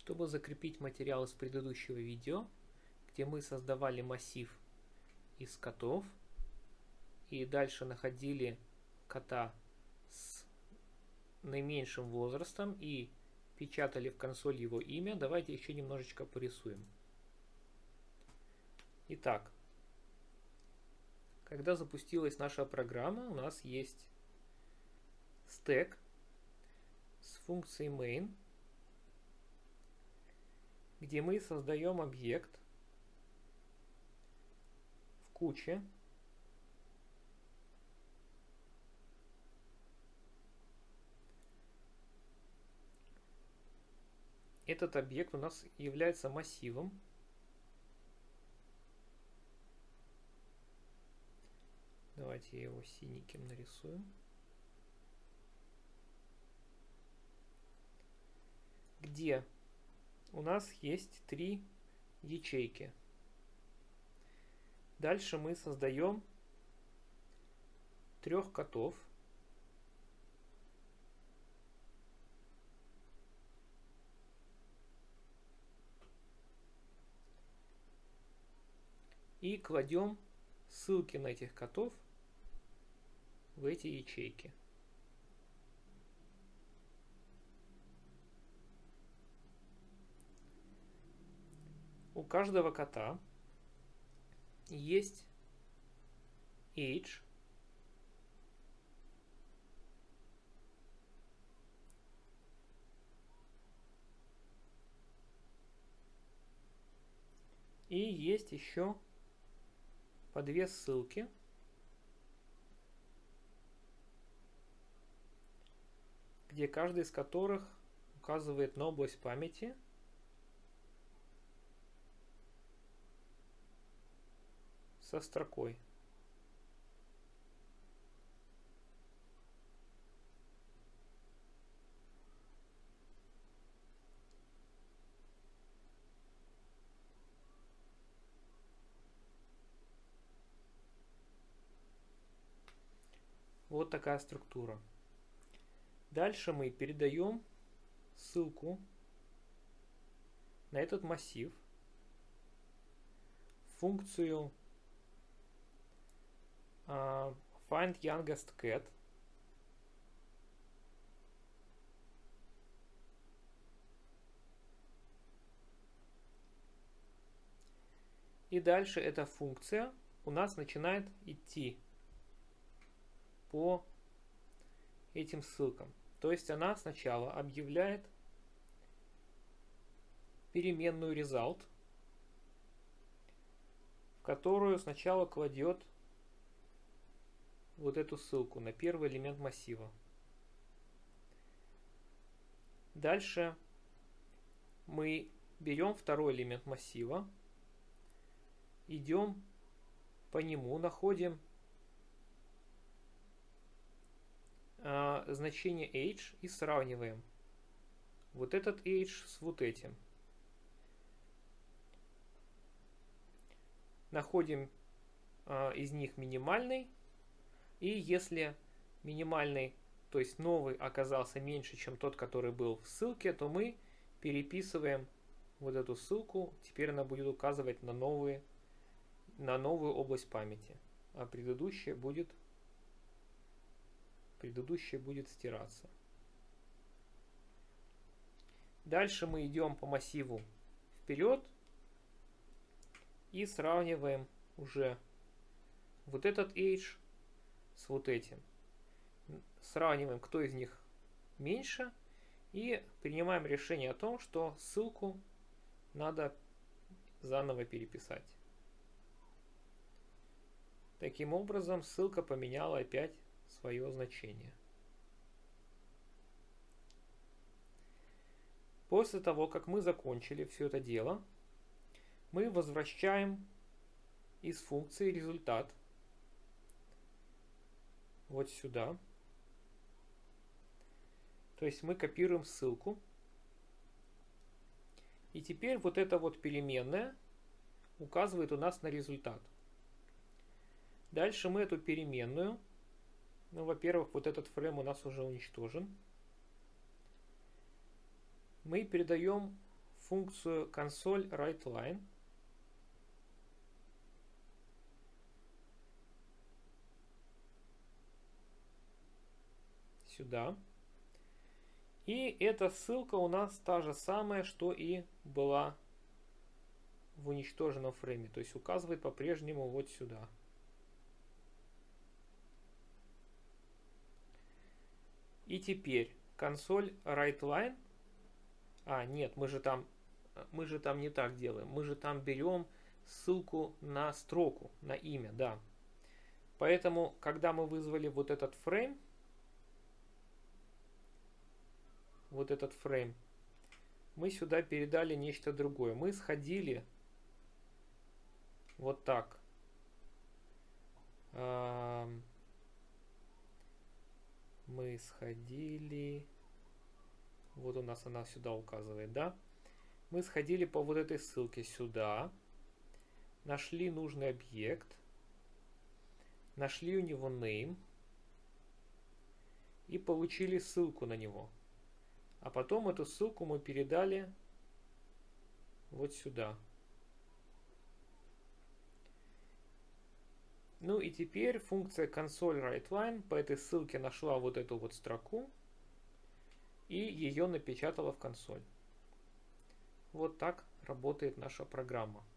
Чтобы закрепить материал из предыдущего видео, где мы создавали массив из котов и дальше находили кота с наименьшим возрастом и печатали в консоль его имя, давайте еще немножечко порисуем. Итак, когда запустилась наша программа, у нас есть стек с функцией main, где мы создаем объект в куче. Этот объект у нас является массивом. Давайте я его синеньким нарисую. Где у нас есть 3 ячейки. Дальше мы создаем 3 котов. И кладем ссылки на этих котов в эти ячейки. У каждого кота есть age, и есть еще по 2 ссылки, где каждый из которых указывает на область памяти со строкой. Вот такая структура. Дальше мы передаем ссылку на этот массив в функцию find youngest cat. И дальше эта функция у нас начинает идти по этим ссылкам. То есть она сначала объявляет переменную result, в которую сначала кладет вот эту ссылку на первый элемент массива. Дальше мы берем второй элемент массива, идем по нему, находим значение age и сравниваем вот этот age с вот этим. Находим из них минимальный, и если минимальный, то есть новый, оказался меньше, чем тот, который был в ссылке, то мы переписываем вот эту ссылку. Теперь она будет указывать на новую область памяти, а предыдущая будет стираться. Дальше мы идем по массиву вперед и сравниваем уже вот этот age с вот этим. Сравниваем, кто из них меньше, и принимаем решение о том, что ссылку надо заново переписать. Таким образом, ссылка поменяла опять свое значение. После того, как мы закончили все это дело, мы возвращаем из функции результат вот сюда. То есть мы копируем ссылку. И теперь вот эта вот переменная указывает у нас на результат. Дальше мы эту переменную, ну, во-первых, вот этот фрейм у нас уже уничтожен. Мы передаем в функцию console writeLine. Сюда. И эта ссылка у нас та же самая, что и была в уничтоженном фрейме. То есть указывает по-прежнему вот сюда. И теперь консоль writeLine. Нет, мы же там не так делаем. Мы же там берем ссылку на строку, на имя, да. Поэтому, когда мы вызвали вот этот фрейм, мы сюда передали нечто другое. Мы сходили вот так. Мы сходили... Вот у нас она сюда указывает, да? Мы сходили по вот этой ссылке сюда. Нашли нужный объект. Нашли у него name. И получили ссылку на него. А потом эту ссылку мы передали вот сюда. Ну и теперь функция console writeLine по этой ссылке нашла вот эту вот строку и ее напечатала в консоль. Вот так работает наша программа.